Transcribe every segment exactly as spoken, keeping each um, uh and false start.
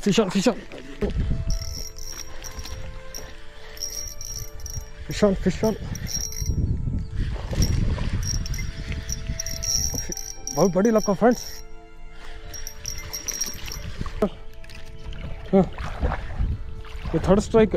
Fish on fish on fish on fish on. बहुत बड़ी लक्का friends. हाँ, ये थर्ड स्ट्राइक।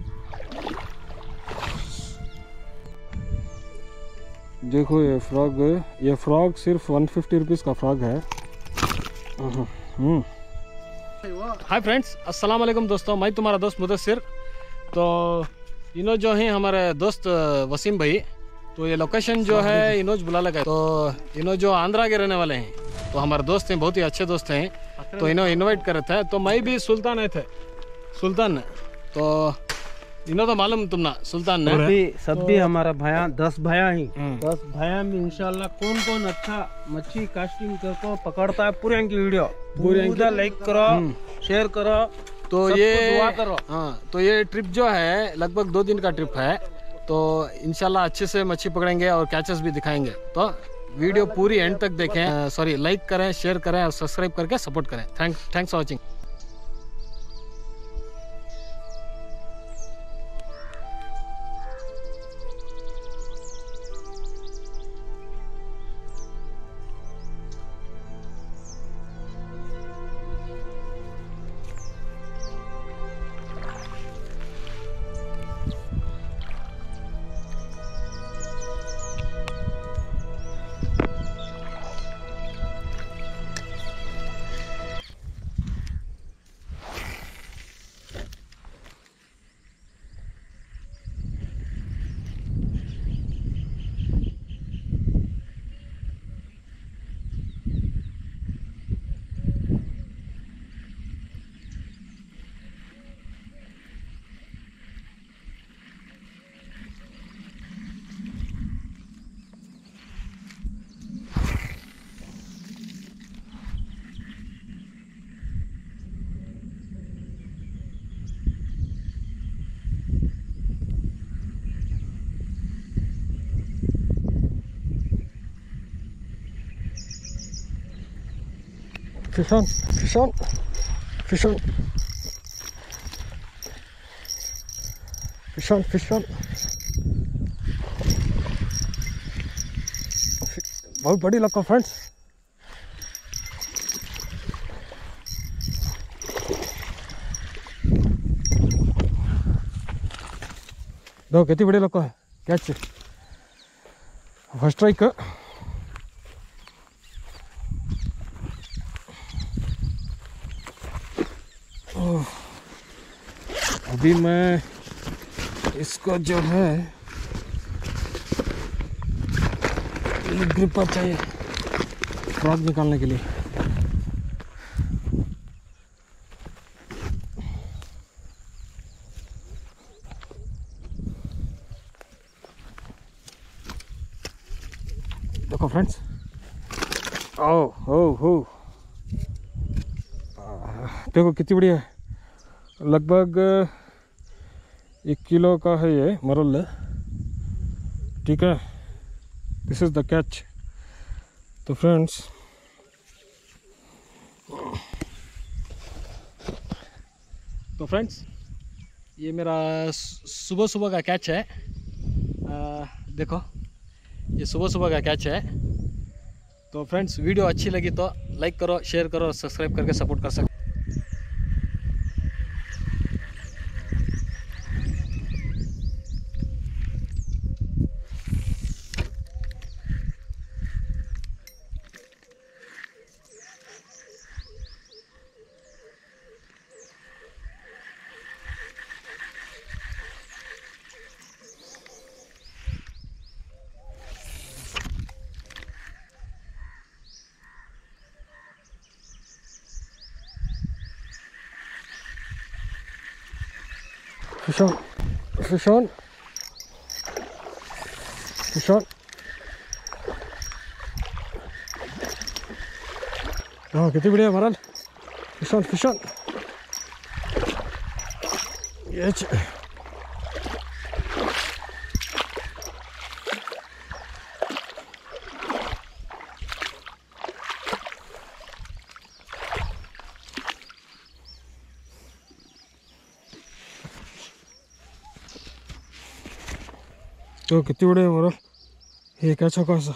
देखो ये फ्रॉग, ये फ्रॉग सिर्फ वन फिफ्टी रुपीज़ का फ्रॉग है। हम्म। हाय फ्रेंड्स, अस्सलाम वालेकुम दोस्तों, मैं तुम्हारा दोस्त मुदस्सिर। तो इन्हों जो हैं हमारे दोस्त वसीम भाई, तो ये लोकेशन जो है इनोज बुला लगा। तो इन्हों जो आंध्रा के रहने वाले हैं, तो हमारे दोस्त हैं, बहुत ही अच्छे दोस्त हैं। तो इन्हों इनवाइट करे थे, तो मैं भी सुल्तान आए थे, सुल्तान। तो इन्हों तो मालूम तुम ना सुल्तान ने सभी सब भी हमारा भाया, दस भाया ही दस भाया में इंशाल्लाह कौन कौन अच्छा मच्छी कास्टिंग करको पकड़ता है, पूरे की वीडियो पूरा लाइक करो, शेयर करो। तो ये दुआ करो। हाँ, तो ये ट्रिप जो है लगभग दो दिन का ट्रिप है। तो इंशाल्लाह अच्छे से मच्छी पकड़ेंगे और कैचेस भी दिखाएंगे। तो वीडियो पूरी एंड तक देखें, सॉरी लाइक करें, शेयर करें और सब्सक्राइब करके सपोर्ट करें। Thank thanks for watching. Fish on, fish on, fish on, fish on, fish on। बहुत बड़ी लक्का फ्रेंड्स। देखो कितनी बड़ी लक्का है। Catch first strike. अभी मैं इसको जो है ग्रिपर चाहिए फ्रॉग निकालने के लिए। देखो फ्रेंड्स, ओ हो हो देखो कितनी बड़ी है। लगभग एक किलो का है ये मरल। ठीक है, दिस इज द कैच। तो फ्रेंड्स तो फ्रेंड्स ये मेरा सुबह सुबह का कैच है। आ, देखो ये सुबह सुबह का कैच है। तो फ्रेंड्स वीडियो अच्छी लगी तो लाइक करो, शेयर करो और सब्सक्राइब करके सपोर्ट कर सकते। Fish on, fish on, fish on। हाँ कितनी बढ़िया महाराज। Fish on, fish on. ये तो कितनी बड़े मोरल ये क्या चौका सा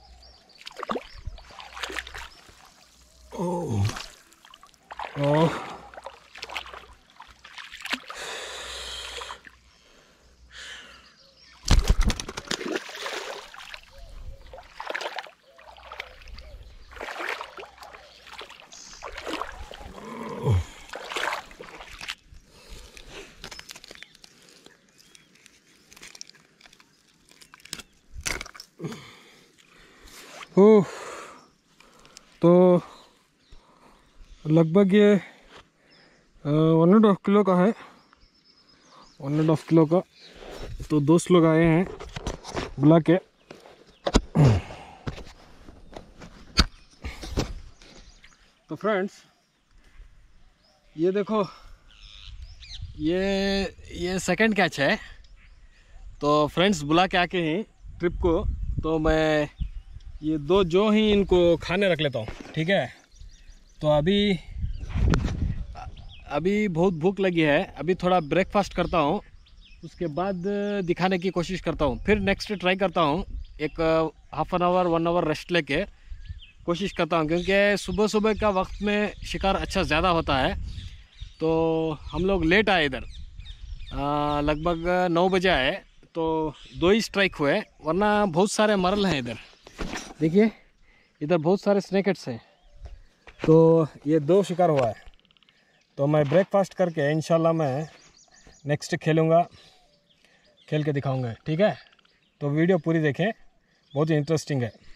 ओह ओह ओह तो लगभग ये वन एंड हाफ किलो का है, वन एंड हाफ किलो का। तो दोस्त लोग आए हैं बुला के। तो फ्रेंड्स ये देखो, ये ये सेकंड कैच है। तो फ्रेंड्स बुला के आके ही ट्रिप को, तो मैं ये दो जो ही इनको खाने रख लेता हूँ, ठीक है। तो अभी अभी बहुत भूख लगी है, अभी थोड़ा ब्रेकफास्ट करता हूँ, उसके बाद दिखाने की कोशिश करता हूँ। फिर नेक्स्ट ट्राई करता हूँ, एक half an hour one hour rest लेके कोशिश करता हूँ, क्योंकि सुबह सुबह का वक्त में शिकार अच्छा ज़्यादा होता है। तो हम लोग लेट आए इधर, लगभग नौ बजे आए, तो दो ही स्ट्राइक हुए, वरना बहुत सारे मरल हैं इधर। देखिए इधर बहुत सारे स्नेकेट्स हैं। तो ये दो शिकार हुआ है। तो मैं ब्रेकफास्ट करके इंशाल्लाह मैं नेक्स्ट खेलूँगा, खेल के दिखाऊंगा, ठीक है। तो वीडियो पूरी देखें, बहुत ही इंटरेस्टिंग है।